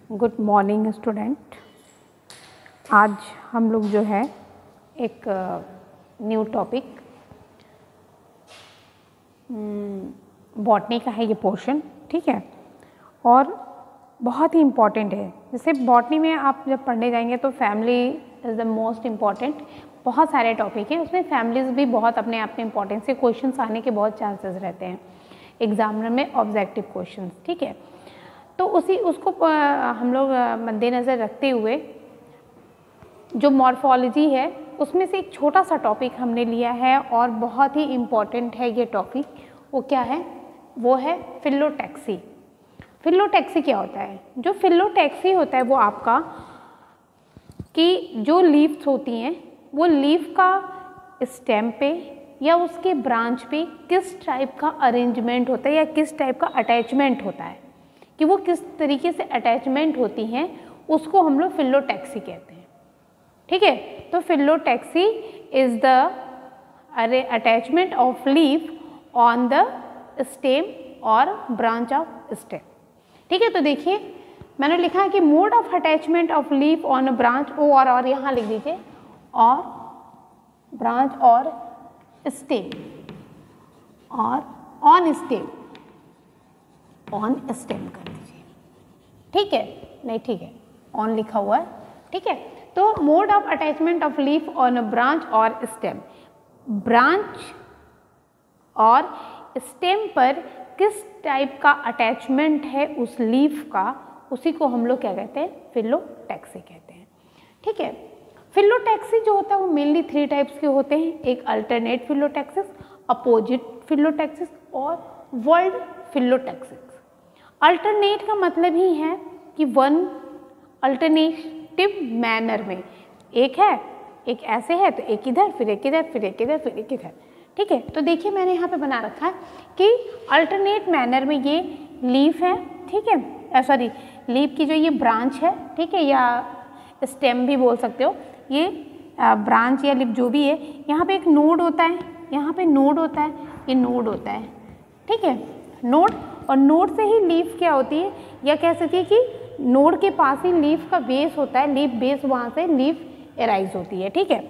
Good morning student. आज हम लोग जो है एक न्यू टॉपिक बॉटनी का है ये पोर्शन, ठीक है, और बहुत ही इम्पॉर्टेंट है। जैसे बॉटनी में आप जब पढ़ने जाएंगे तो family is the most important. बहुत सारे टॉपिक हैं, उसमें फैमिलीज़ भी बहुत अपने आप में इम्पॉर्टेंट से क्वेश्चंस आने के बहुत चांसेस रहते हैं एग्जामिनर में, ऑब्जेक्टिव क्वेश्चंस, ठीक है। तो उसको हम लोग मद्देनज़र रखते हुए जो मॉर्फोलॉजी है उसमें से एक छोटा सा टॉपिक हमने लिया है और बहुत ही इम्पॉर्टेंट है ये टॉपिक। वो क्या है? वो है फिलोटैक्सी। फिलोटैक्सी क्या होता है? जो फिलोटैक्सी होता है वो आपका कि जो लीव्स होती हैं वो लीफ का स्टेम पे या उसके ब्रांच पे किस टाइप का अरेंजमेंट होता है या किस टाइप का अटैचमेंट होता है, कि वो किस तरीके से अटैचमेंट होती हैं, उसको हम लोग फिलोटैक्सी कहते हैं, ठीक है। तो phyllotaxy is the attachment of leaf on the stem और ब्रांच ऑफ स्टेम, ठीक है। तो देखिए मैंने लिखा है कि mode of attachment of leaf on a branch और यहाँ लिख दीजिए और ब्रांच और स्टेम और ऑन स्टेम, ऑन स्टेम कर दीजिए, ठीक है। नहीं, ठीक है, ऑन लिखा हुआ है, ठीक है। तो mode of attachment of leaf on a branch और स्टेम, ब्रांच और स्टेम पर किस टाइप का अटैचमेंट है उस लीफ का, उसी को हम लोग क्या कहते हैं? फिलोटैक्सी कहते हैं, ठीक है। फिलोटैक्सी जो होता है वो मेनली 3 टाइप्स के होते हैं, एक अल्टरनेट फिलोटैक्सिस, अपोजिट फिलोटैक्सिस और वर्ल्ड फिलोटैक्सिस। अल्टरनेट का मतलब ही है कि वन अल्टरनेटिव मैनर में, एक है, एक ऐसे है तो एक इधर, फिर एक इधर, फिर एक इधर, फिर एक इधर, ठीक है। तो देखिए मैंने यहाँ पे बना रखा है कि अल्टरनेट मैनर में ये लीफ है, ठीक है, सॉरी लीफ की जो ये ब्रांच है, ठीक है, या स्टेम भी बोल सकते हो, ये ब्रांच या लीफ जो भी है, यहाँ पे एक नोड होता है, यहाँ पे नोड होता है, ये नोड होता है, ठीक है, नोड। और नोड से ही लीफ क्या होती है, या कह सकती है कि नोड के पास ही लीफ का बेस होता है, लीफ बेस, वहाँ से लीफ एराइज होती है, ठीक है।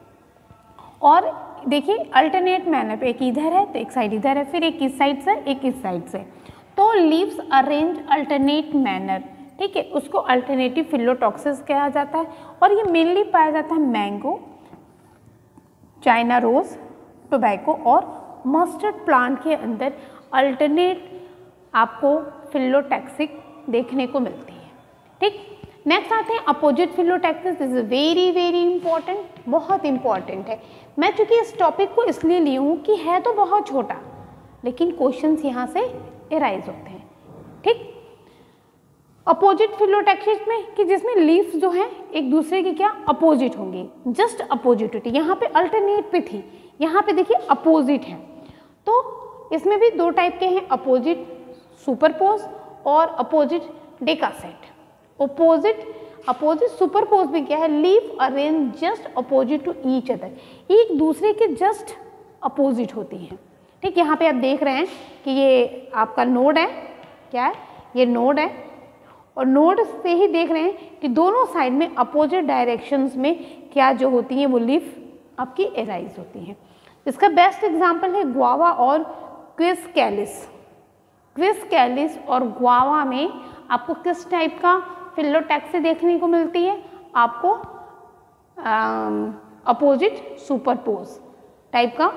और देखिए अल्टरनेट मैनर पे एक इधर है तो एक साइड इधर है, फिर एक इस साइड से एक इस साइड से, तो लीव्स अरेंज अल्टरनेट मैनर, ठीक है, उसको अल्टरनेटिव फिलोटॉक्सिस कहा जाता है। और ये मेनली पाया जाता है मैंगो, चाइना रोज, टोबैको और मस्टर्ड प्लांट के अंदर अल्टरनेट आपको फिलोटैक्सिक देखने को मिलती है, ठीक। नेक्स्ट आते हैं opposite phyllotaxis. This is very very important, बहुत इंपॉर्टेंट है। मैं चूंकि इस टॉपिक को इसलिए ली हूँ कि है तो बहुत छोटा, लेकिन क्वेश्चंस यहाँ से एराइज होते हैं, ठीक। अपोजिट फिलोटैक्सिस में कि जिसमें लीव्स जो हैं एक दूसरे की क्या अपोजिट होंगी, जस्ट अपोजिट होती है। यहाँ पे अल्टरनेट पे थी, यहाँ पे देखिए अपोजिट है। तो इसमें भी 2 टाइप के हैं, अपोजिट सुपरपोज और अपोजिट डेकासेट। अपोजिट सुपरपोज में क्या है, leaf arrange just opposite to each other, एक दूसरे के जस्ट अपोजिट होती हैं, ठीक। यहाँ पे आप देख रहे हैं कि ये आपका नोड है, क्या है, ये नोड है, और नोड से ही देख रहे हैं कि दोनों साइड में अपोजिट डायरेक्शंस में क्या जो होती हैं वो लीफ आपकी एराइज होती हैं। इसका बेस्ट एग्जांपल है गुआवा और क्विस कैलिस। क्विस कैलिस और गुआवा में आपको किस टाइप का फिलोटैक्सी देखने को मिलती है? आपको अपोजिट सुपरपोज टाइप का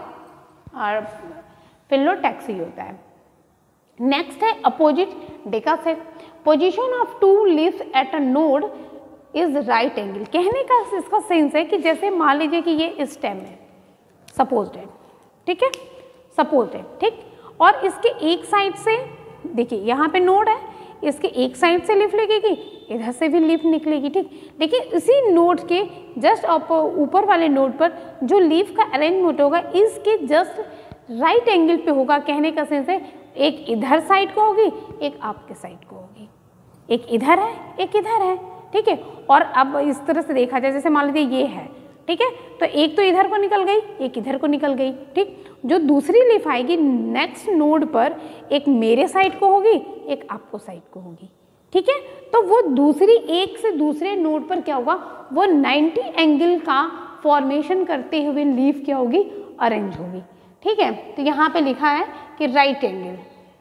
फिलोटैक्सी होता है। नेक्स्ट है opposite decussate. Position of 2 leaves at a node is right angle. कहने का इसका सेंस है कि जैसे मान लीजिए कि ये स्टेम है, सपोज्ड है, ठीक है, सपोज्ड है, ठीक, और इसके एक साइड से देखिए यहाँ पे नोड है, इसके एक साइड से लीफ लगेगी, इधर से भी लीफ निकलेगी, ठीक। देखिए इसी नोड के जस्ट ऊपर वाले नोड पर जो लीफ का अरेंजमेंट होगा इसके जस्ट राइट एंगल पे होगा। कहने का सेंस है एक इधर साइड को होगी, एक आपके साइड को होगी, एक इधर है, एक इधर है, ठीक है। और अब इस तरह से देखा जाए, जैसे मान लीजिए ये है, ठीक है, तो एक तो इधर को निकल गई, एक इधर को निकल गई, ठीक। जो दूसरी लीफ आएगी नेक्स्ट नोड पर, एक मेरे साइड को होगी, एक आपको साइड को होगी, ठीक है। तो वो दूसरी एक से दूसरे नोड पर क्या होगा, वो 90 एंगल का फॉर्मेशन करते हुए लीफ क्या होगी, अरेंज होगी। ठीक है, तो यहाँ पे लिखा है कि राइट एंगल।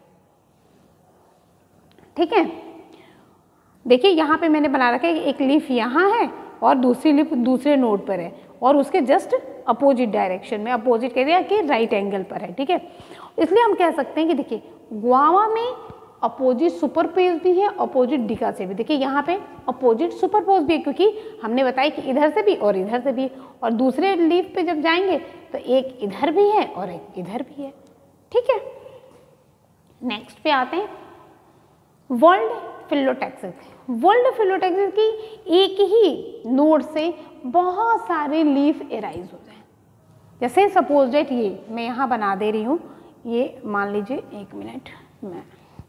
ठीक है, देखिए यहाँ पे मैंने बना रखा है कि एक लीफ यहाँ है और दूसरी लीफ दूसरे नोड पर है और उसके जस्ट अपोजिट डायरेक्शन में, अपोजिट कह दिया कि राइट एंगल पर है। ठीक है, इसलिए हम कह सकते हैं कि देखिए गुआवा में अपोजिट सुपरपोज भी है, अपोजिट डिका से भी। देखिए यहाँ पे अपोजिट सुपरपोज भी है क्योंकि हमने बताया कि इधर से भी और इधर से भी, और दूसरे लीफ पे जब जाएंगे तो एक इधर भी है और एक इधर भी है। ठीक है, नेक्स्ट पे आते हैं वर्ल्ड फिलोटैक्सिस। वर्ल्ड फिलोटैक्सिस की एक ही नोड से बहुत सारे लीफ एराइज होते हैं। जैसे सपोज डेट ये मैं यहाँ बना दे रही हूँ, ये मान लीजिए, एक मिनट, मैं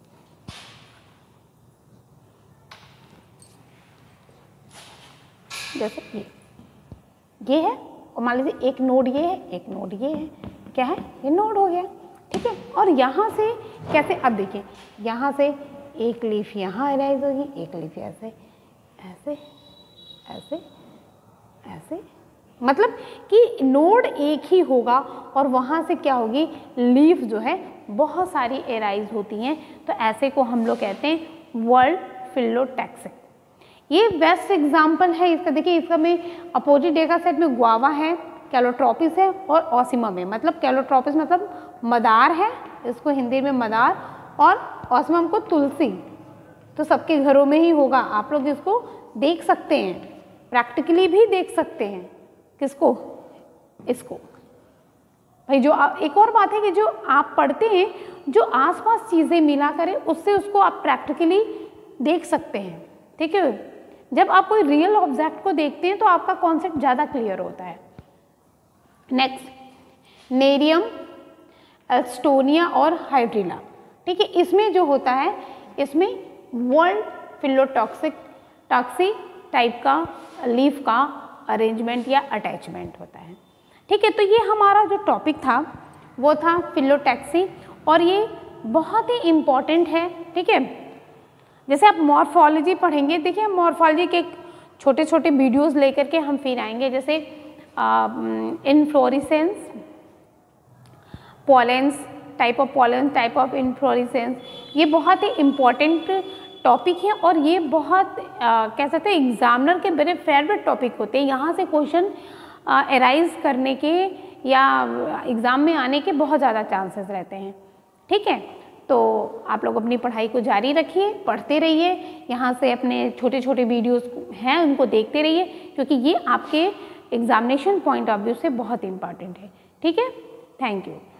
जैसे ये है और मान लीजिए एक नोड ये है, एक नोड ये है, क्या है, ये नोड हो गया। ठीक है, और यहाँ से कैसे, अब देखिए यहाँ से एक लीफ यहाँ अराइज होगी, एक लीफ ऐसे ऐसे ऐसे ऐसे, मतलब कि नोड एक ही होगा और वहाँ से क्या होगी, लीफ जो है बहुत सारी एराइज होती हैं। तो ऐसे को हम लोग कहते हैं वर्ल्ड फिलोटैक्सिस। ये बेस्ट एग्जाम्पल है इसका। देखिए इसका में अपोजिट डेका सेट में गुआवा है, कैलोट्रोपिस है और ऑसिमम है। मतलब कैलोट्रोपिस मतलब मदार है, इसको हिंदी में मदार, और ऑसिमम को तुलसी। तो सबके घरों में ही होगा, आप लोग इसको देख सकते हैं, प्रैक्टिकली भी देख सकते हैं। किसको, इसको। भाई जो एक और बात है कि जो आप पढ़ते हैं, जो आसपास चीज़ें मिला करें उससे उसको आप प्रैक्टिकली देख सकते हैं। ठीक है, जब आप कोई रियल ऑब्जेक्ट को देखते हैं तो आपका कॉन्सेप्ट ज़्यादा क्लियर होता है। नेक्स्ट नेरियम, एल्स्टोनिया और हाइड्रिला। ठीक है, इसमें जो होता है, इसमें वर्ल्ड फिलोटॉक्सी टाइप का लीफ का अरेंजमेंट या अटैचमेंट होता है। ठीक है, तो ये हमारा जो टॉपिक था वो था फिलोटैक्सी, और ये बहुत ही इम्पॉर्टेंट है। ठीक है, जैसे आप मॉर्फोलॉजी पढ़ेंगे, देखिए मॉर्फोलॉजी के छोटे छोटे वीडियोस लेकर के हम फिर आएंगे, जैसे inflorescence, pollens, type of pollens, type of inflorescence. ये बहुत ही इम्पॉर्टेंट टॉपिक है और ये बहुत कह सकते हैं एग्जामिनर के बड़े फेवरेट टॉपिक होते हैं। यहाँ से क्वेश्चन एराइज करने के या एग्ज़ाम में आने के बहुत ज़्यादा चांसेस रहते हैं। ठीक है, तो आप लोग अपनी पढ़ाई को जारी रखिए, पढ़ते रहिए, यहाँ से अपने छोटे छोटे वीडियोस हैं उनको देखते रहिए, क्योंकि ये आपके एग्जामिनेशन पॉइंट ऑफ व्यू से बहुत इम्पॉर्टेंट है। ठीक है, थैंक यू।